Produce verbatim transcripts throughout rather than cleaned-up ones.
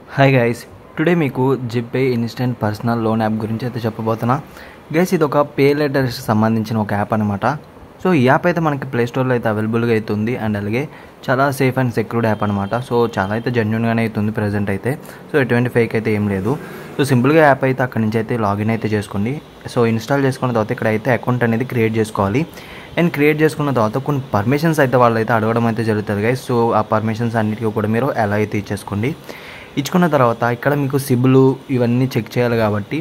Hi guys, today మీకు GPay instant personal loan app గురించి అయితే చెప్పబోతున్నా. గైస్, ఇది ఒక పే లెటర్స్ సంబంధించిన ఒక యాప్ అనమాట. సో ఈ యాప్ అయితే మనకి ప్లేస్టోర్లో అయితే అవైలబుల్గా అవుతుంది అండ్ అలాగే చాలా సేఫ్ అండ్ సెక్యూర్డ్ యాప్ అనమాట. సో చాలా అయితే జెన్యున్గానే అవుతుంది ప్రజెంట్ అయితే. సో ఎటువంటి ఫేక్ అయితే ఏం లేదు. సో సింపుల్గా యాప్ అయితే అక్కడి నుంచి అయితే లాగిన్ అయితే చేసుకోండి. సో ఇన్స్టాల్ చేసుకున్న తర్వాత ఇక్కడ అయితే అకౌంట్ అనేది క్రియేట్ చేసుకోవాలి. అండ్ క్రియేట్ చేసుకున్న తర్వాత కొన్ని పర్మిషన్స్ అయితే వాళ్ళు అయితే అడగడం అయితే జరుగుతుంది గైస్. సో ఆ పర్మిషన్స్ అన్నిటికీ కూడా మీరు ఎలా అయితే ఇచ్చేసుకోండి. ఇచ్చుకున్న తర్వాత ఇక్కడ మీకు సిబిల్ ఇవన్నీ చెక్ చేయాలి కాబట్టి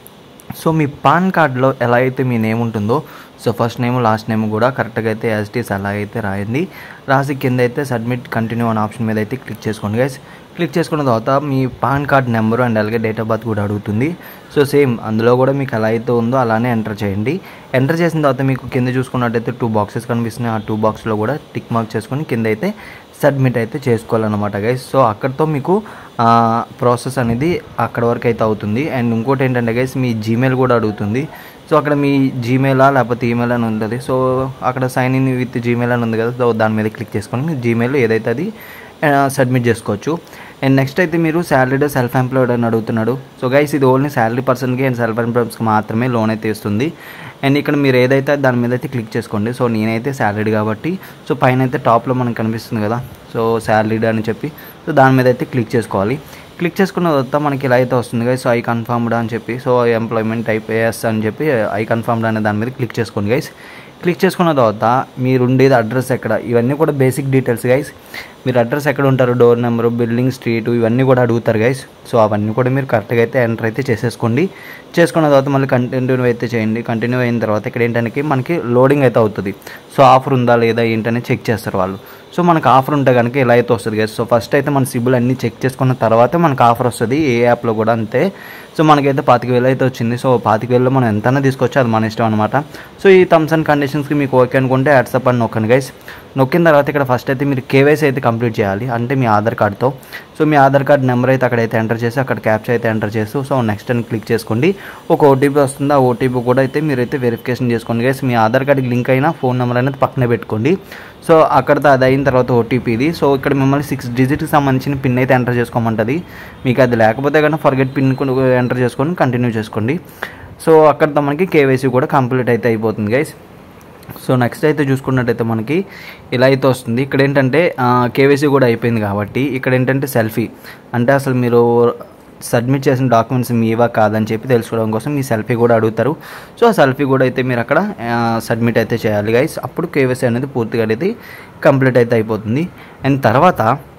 సో మీ పాన్ కార్డులో ఎలా అయితే మీ నేమ్ ఉంటుందో so first name last name కూడా కరెక్ట్గా అయితే యాజ్ ఇట్ ఈస్ అలా అయితే రాయండి. రాసి కింద అయితే సబ్మిట్ కంటిన్యూ అనే ఆప్షన్ మీద అయితే క్లిక్ చేసుకోండి గైస్. క్లిక్ చేసుకున్న తర్వాత మీ పాన్ కార్డ్ నెంబరు అండ్ అలాగే డేట్ ఆఫ్ బర్త్ కూడా అడుగుతుంది. సో సేమ్ అందులో కూడా మీకు ఎలా అయితే ఉందో అలానే ఎంటర్ చేయండి. ఎంటర్ చేసిన తర్వాత మీకు కింద చూసుకున్నట్టయితే టూ బాక్సెస్ కనిపిస్తున్నాయి. ఆ టూ బాక్స్లో కూడా టిక్ మార్క్ చేసుకొని కింద అయితే సబ్మిట్ అయితే చేసుకోవాలన్నమాట గైస్. సో అక్కడితో మీకు ప్రాసెస్ అనేది అక్కడ వరకు అయితే అవుతుంది. అండ్ ఇంకోటి ఏంటంటే గైస్, మీ జీమెయిల్ కూడా అడుగుతుంది. సో అక్కడ మీ జీమెయిలా లేకపోతే ఈమెయిల్ అని ఉంటుంది. సో అక్కడ సైన్ ఇన్ విత్ జీమెయిల్ అని ఉంది కదా, సో దాని మీద క్లిక్ చేసుకొని మీ జీమెయిల్ ఏదైతే అది సబ్మిట్ చేసుకోవచ్చు. అండ్ నెక్స్ట్ అయితే మీరు శాలరీడ్ సెల్ఫ్ ఎంప్లాయిడ్ అని అడుగుతున్నాడు. సో గైస్, ఇది ఓన్లీ శాలరీ పర్సన్కి అండ్ సెల్ఫ్ ఎంప్లాయిడ్స్కి మాత్రమే లోన్ అయితే ఇస్తుంది. అండ్ ఇక్కడ మీరు ఏదైతే దాని మీద అయితే క్లిక్ చేసుకోండి. సో నేనైతే శాలరీడ్ కాబట్టి సో పైన అయితే టాప్లో మనకు కనిపిస్తుంది కదా, సో శాలరీడ్ అని చెప్పి సో దాని మీద అయితే క్లిక్ చేసుకోవాలి. క్లిక్ చేసుకున్న తర్వాత మనకి ఇలా అయితే వస్తుంది గైస్. సో ఐ కన్ఫర్మ్డ్ అని చెప్పి సో ఎంప్లాయ్మెంట్ టైప్ ఏఎస్ అని చెప్పి ఐ కన్ఫర్మ్డ్ అనే దాని మీద క్లిక్ చేసుకోండి గైస్. క్లిక్ చేసుకున్న తర్వాత మీరు ఉండేది అడ్రస్ ఎక్కడ, ఇవన్నీ కూడా బేసిక్ డీటెయిల్స్ గైస్. మీరు అడ్రస్ ఎక్కడ ఉంటారు, డోర్ నెంబరు, బిల్డింగ్, స్ట్రీటు ఇవన్నీ కూడా అడుగుతారు గైస్. సో అవన్నీ కూడా మీరు కరెక్ట్గా అయితే ఎంటర్ అయితే చేసేసుకోండి. చేసుకున్న తర్వాత మళ్ళీ కంటిన్యూ అయితే చేయండి. కంటిన్యూ అయిన తర్వాత ఇక్కడ ఏంటంటే మనకి లోడింగ్ అయితే అవుతుంది. సో ఆఫర్ ఉందా లేదా ఏంటనే చెక్ చేస్తారు వాళ్ళు. సో మనకు ఆఫర్ ఉంటే కనుక ఇలా అయితే వస్తుంది గైస్. సో ఫస్ట్ అయితే మన సిబిల్ అన్నీ చెక్ చేసుకున్న తర్వాత మనకు ఆఫర్ వస్తుంది. ఏ యాప్లో కూడా అంతే. సో మనకైతే పాతిక వేలు అయితే వచ్చింది. సో పాతిక వేలలో మనం ఎంతైనా తీసుకోవచ్చు, అది మన ఇష్టం అనమాట. సో ఈ టర్మ్స్ అండ్ కండిషన్స్కి మీకు ఓకే అనుకుంటే వాట్సాప్ అని నొక్కండి గైస్. నొక్కిన తర్వాత ఇక్కడ ఫస్ట్ అయితే మీరు కేవైసీ అయితే కంప్లీట్ చేయాలి, అంటే మీ ఆధార్ కార్డ్తో. సో మీ ఆధార్ కార్డ్ నెంబర్ అయితే అక్కడైతే ఎంటర్ చేసి అక్కడ క్యాప్చా అయితే ఎంటర్ చేస్తూ సో నెక్స్ట్ అని క్లిక్ చేసుకోండి. ఒక ఓటీపీ వస్తుంది. ఆ ఓటీపీ కూడా అయితే మీరైతే వెరిఫికేషన్ చేసుకోండి గైస్. మీ ఆధార్ కార్డ్కి లింక్ అయిన ఫోన్ నెంబర్ అనేది పక్కనే పెట్టుకోండి. సో అక్కడితో అది అయిన తర్వాత ఓటీపీ ఇది. సో ఇక్కడ మిమ్మల్ని సిక్స్ డిజిట్కి సంబంధించిన పిన్ అయితే ఎంటర్ చేసుకోమంటుంది. మీకు అది లేకపోతే కనుక ఫర్గెట్ పిన్ ఎంటర్ చేసుకొని కంటిన్యూ చేసుకోండి. సో అక్కడితో మనకి కేవైసీ కూడా కంప్లీట్ అయితే అయిపోతుంది గైస్. సో నెక్స్ట్ అయితే చూసుకున్నట్టయితే మనకి ఇలా అయితే వస్తుంది. ఇక్కడ ఏంటంటే కేవైసీ కూడా అయిపోయింది కాబట్టి ఇక్కడ ఏంటంటే సెల్ఫీ, అంటే అసలు మీరు సబ్మిట్ చేసిన డాక్యుమెంట్స్ మీవా కాదని చెప్పి తెలుసుకోవడం కోసం మీ సెల్ఫీ కూడా అడుగుతారు. సో ఆ సెల్ఫీ కూడా అయితే మీరు అక్కడ సబ్మిట్ అయితే చేయాలి గైస్. అప్పుడు కేవైసీ అనేది పూర్తిగా అయితే కంప్లీట్ అయితే అయిపోతుంది. అండ్ తర్వాత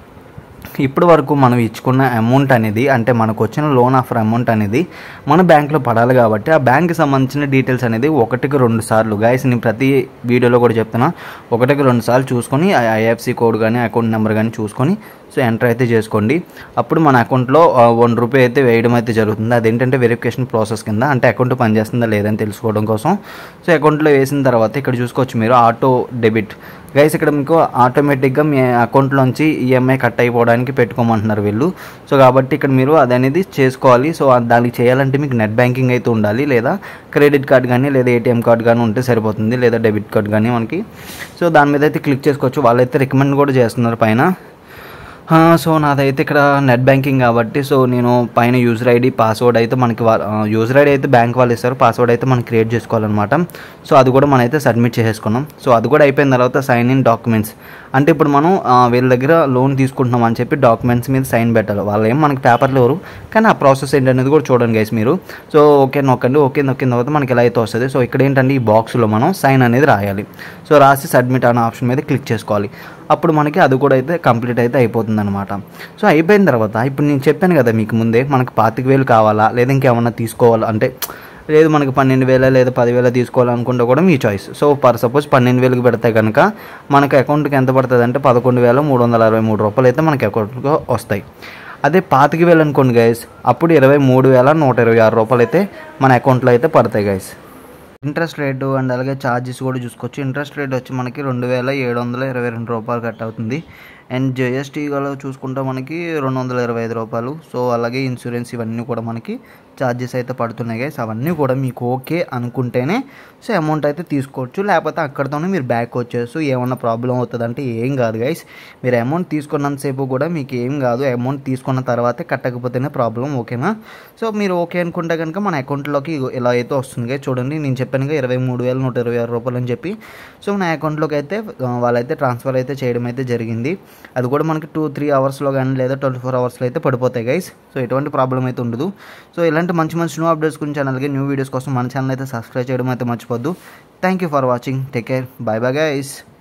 ఇప్పటి వరకు మనం ఇచ్చుకున్న అమౌంట్ అనేది, అంటే మనకు వచ్చిన లోన్ ఆఫర్ అమౌంట్ అనేది మన బ్యాంక్లో పడాలి కాబట్టి ఆ బ్యాంక్కి సంబంధించిన డీటెయిల్స్ అనేది ఒకటికి రెండు సార్లు గైస్, నేను ప్రతి వీడియోలో కూడా చెప్తున్నా, ఒకటికి రెండు సార్లు చూసుకొని ఐఎఫ్సి కోడ్ కానీ అకౌంట్ నెంబర్ కానీ చూసుకొని సో ఎంటర్ అయితే చేసుకోండి. అప్పుడు మన అకౌంట్లో వన్ రూపీ అయితే వేయడం అయితే జరుగుతుంది. అదేంటంటే వెరిఫికేషన్ ప్రాసెస్ కింద, అంటే అకౌంట్ పనిచేస్తుందా లేదని తెలుసుకోవడం కోసం. సో అకౌంట్లో వేసిన తర్వాత ఇక్కడ చూసుకోవచ్చు మీరు ఆటో డెబిట్ గైస్. ఇక్కడ మీకు ఆటోమేటిక్గా మీ అకౌంట్లోంచి ఈఎంఐ కట్ అయిపోవడానికి పెట్టుకోమంటున్నారు వీళ్ళు. సో కాబట్టి ఇక్కడ మీరు అది అనేది చేసుకోవాలి. సో దానికి చేయాలంటే మీకు నెట్ బ్యాంకింగ్ అయితే ఉండాలి, లేదా క్రెడిట్ కార్డ్ కానీ లేదా ఏటీఎం కార్డ్ కానీ ఉంటే సరిపోతుంది, లేదా డెబిట్ కార్డ్ కానీ మనకి. సో దాని మీద అయితే క్లిక్ చేసుకోవచ్చు. వాళ్ళైతే రికమెండ్ కూడా చేస్తున్నారు పైన. సో నాదైతే ఇక్కడ నెట్ బ్యాంకింగ్ కాబట్టి సో నేను పైన యూజర్ ఐడి పాస్వర్డ్ అయితే మనకి యూజర్ ఐడి అయితే బ్యాంక్ వాళ్ళు ఇస్తారు, పాస్వర్డ్ అయితే మనం క్రియేట్ చేసుకోవాలన్నమాట. సో అది కూడా మనం అయితే సబ్మిట్ చేసేసుకున్నాం. సో అది కూడా అయిపోయిన తర్వాత సైన్ ఇన్ డాక్యుమెంట్స్, అంటే ఇప్పుడు మనం వీళ్ళ దగ్గర లోన్ తీసుకుంటున్నాం అని చెప్పి డాక్యుమెంట్స్ మీద సైన్ పెట్టాలి. వాళ్ళు ఏం మనకి పేపర్లు ఎవరు, కానీ ఆ ప్రాసెస్ ఏంటనేది కూడా చూడండి గైస్ మీరు. సో ఓకే నొక్కండి. ఓకే నొక్కిన తర్వాత మనకి ఎలా అయితే వస్తుంది. సో ఇక్కడ ఏంటంటే ఈ బాక్స్లో మనం సైన్ అనేది రాయాలి. సో రాసి సబ్మిట్ అనే ఆప్షన్ మీద క్లిక్ చేసుకోవాలి. అప్పుడు మనకి అది కూడా అయితే కంప్లీట్ అయితే అయిపోతుంది అనమాట. సో అయిపోయిన తర్వాత ఇప్పుడు నేను చెప్పాను కదా మీకు ముందే, మనకు పాతిక వేలు కావాలా లేదా ఇంకేమన్నా తీసుకోవాలా అంటే, లేదు మనకి పన్నెండు వేల లేదా పదివేల తీసుకోవాలనుకుంటే కూడా మీ చాయిస్. సో ఫర్ సపోజ్ పన్నెండు వేలకు పెడితే కనుక మనకు అకౌంట్కి ఎంత పడుతుంది అంటే పదకొండు వేల మూడు వందల అరవై మూడు రూపాయలు అయితే మనకి అకౌంట్కి వస్తాయి. అదే పాతిక వేలు అనుకోండి గైస్, అప్పుడు ఇరవై మూడు వేల నూట ఇరవై ఆరు రూపాయలు అయితే మన అకౌంట్లో అయితే పడతాయి గైస్. ఇంట్రెస్ట్ రేటు అండ్ అలాగే ఛార్జెస్ కూడా చూసుకోవచ్చు. ఇంట్రెస్ట్ రేట్ వచ్చి మనకి రెండు వేల ఏడు వందల ఇరవై రెండు రూపాయలు కట్ అవుతుంది. అండ్ జిఎస్టీలో చూసుకుంటే మనకి రెండు వందల ఇరవై ఐదు రూపాయలు. సో అలాగే ఇన్సూరెన్స్ ఇవన్నీ కూడా మనకి ఛార్జెస్ అయితే పడుతున్నాయి గైస్. అవన్నీ కూడా మీకు ఓకే అనుకుంటేనే సో అమౌంట్ అయితే తీసుకోవచ్చు, లేకపోతే అక్కడితోనే మీరు బ్యాక్ వచ్చేస్తూ ఏమన్నా ప్రాబ్లం అవుతుందంటే ఏం కాదు గైస్. మీరు అమౌంట్ తీసుకున్నంతసేపు కూడా మీకు ఏం కాదు, అమౌంట్ తీసుకున్న తర్వాతే కట్టకపోతేనే ప్రాబ్లం, ఓకేనా? సో మీరు ఓకే అనుకుంటే కనుక మన అకౌంట్లోకి ఇలా అయితే వస్తుంది గైస్. చూడండి నేను చెప్పాను ఇరవై మూడు వేల నూట ఇరవై ఆరు రూపాయలు అని చెప్పి. సో నా అకౌంట్లోకి అయితే వాళ్ళైతే ట్రాన్స్ఫర్ అయితే చేయడం అయితే జరిగింది. అది కూడా మనకి టూ త్రీ అవర్స్లో కానీ లేదా ట్వంటీ ఫోర్ అవర్స్లో అయితే పడిపోతాయి గైస్. సో ఎటువంటి ప్రాబ్లం అయితే ఉండదు. సో ఇలాంటి మంచి మంచి న్యూ అప్డేట్స్ గురించి అలాగే న్యూ వీడియోస్ కోసం మన ఛానల్ అయితే సబ్స్క్రైబ్ చేయడం అయితే మర్చిపోద్దు. Thank you for watching. Take care. Bye bye guys.